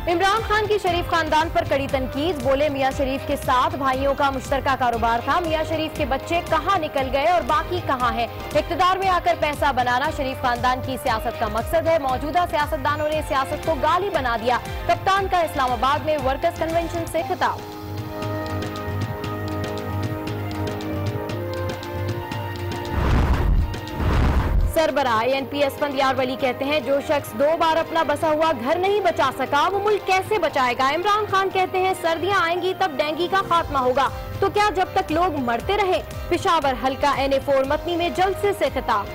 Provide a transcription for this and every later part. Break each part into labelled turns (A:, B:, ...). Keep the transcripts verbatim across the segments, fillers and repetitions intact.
A: इमरान खान की शरीफ खानदान पर कड़ी तनकीद, बोले मियां शरीफ के साथ भाइयों का मुश्तरका कारोबार था। मियां शरीफ के बच्चे कहां निकल गए और बाकी कहां हैं? इख्तिदार में आकर पैसा बनाना शरीफ खानदान की सियासत का मकसद है। मौजूदा सियासतदानों ने सियासत को गाली बना दिया। कप्तान का इस्लामाबाद में वर्कर्स कन्वेंशन से खिताब। सरबराह एन पी एस पंदियार वली कहते हैं, जो शख्स दो बार अपना बसा हुआ घर नहीं बचा सका वो मुल्क कैसे बचाएगा। इमरान खान कहते हैं, सर्दियां आएंगी तब डेंगू का खात्मा होगा, तो क्या जब तक लोग मरते रहे। पिशावर हल्का एन ए फोर मतनी में जलसे से खिताब।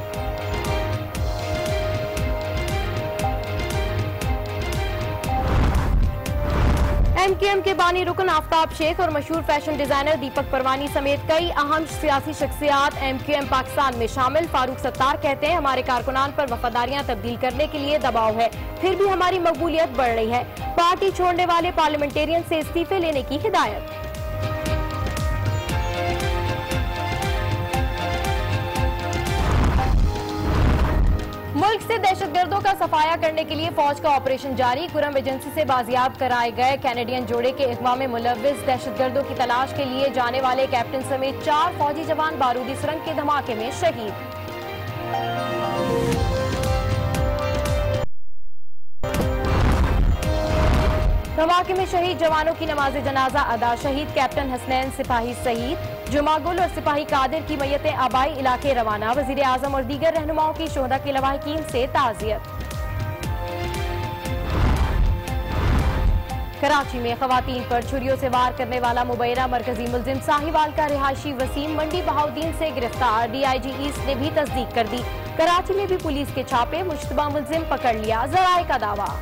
A: एम क्यू एम के बानी रुकन आफ्ताब शेख और मशहूर फैशन डिजाइनर दीपक परवानी समेत कई अहम सियासी शख्सियात एम क्यू एम पाकिस्तान में शामिल। फारूक सत्तार कहते हैं, हमारे कारकुनान पर वफादारियां तब्दील करने के लिए दबाव है, फिर भी हमारी मकबूलियत बढ़ रही है। पार्टी छोड़ने वाले पार्लियामेंटेरियन से इस्तीफे लेने की हिदायत। मुल्क से दहशतगर्दों का सफाया करने के लिए फौज का ऑपरेशन जारी। कुरम एजेंसी से बाजियाब कराए गए कैनेडियन जोड़े के अगवा में मुलव्विस दहशतगर्दों की तलाश के लिए जाने वाले कैप्टन समेत चार फौजी जवान बारूदी सुरंग के धमाके में शहीद। धमाके में शहीद जवानों की नमाज जनाजा अदा। शहीद कैप्टन हसनैन सिपाही शहीद, जुमागुल और सिपाही कादिर की मैयतें आबाई इलाके रवाना। वजीर आजम और दीगर रहनुमाओं की शोहदा के लवाहिकीन से ताज़ियत। कराची में खवातीन पर छुरियों से वार करने वाला मुबैना मरकजी मुलजिम साहिवाल का रिहायशी वसीम मंडी बहाउद्दीन से गिरफ्तार। डी आई जी ईस्ट ने भी तस्दीक कर दी। कराची में भी पुलिस के छापे, मुश्तबा मुलजिम पकड़ लिया, जराए का दावा।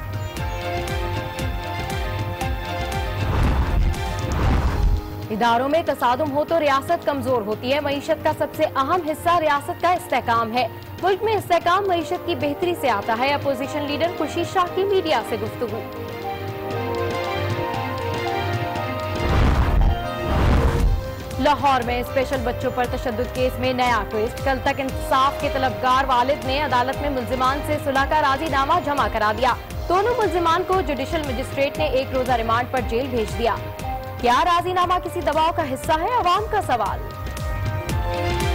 A: इदारों में तसादुम हो तो रियासत कमजोर होती है। मईशत का सबसे अहम हिस्सा रियासत का इस्तेहकाम है। मुल्क में इस्तेहकाम मईशत की बेहतरी से आता है। अपोजिशन लीडर खुर्शीद शाह की मीडिया से गुफ्तगू। लाहौर में स्पेशल बच्चों पर तशद्दुद केस में नया ट्विस्ट। कल तक इंसाफ के तलबगार वालिद ने अदालत में मुल्जिमान से सुलह का राजीनामा जमा करा दिया। दोनों मुल्जिमान को जुडिशल मजिस्ट्रेट ने एक रोजा रिमांड पर जेल भेज दिया। क्या राजीनामा किसी दबाव का हिस्सा है? अवाम का सवाल।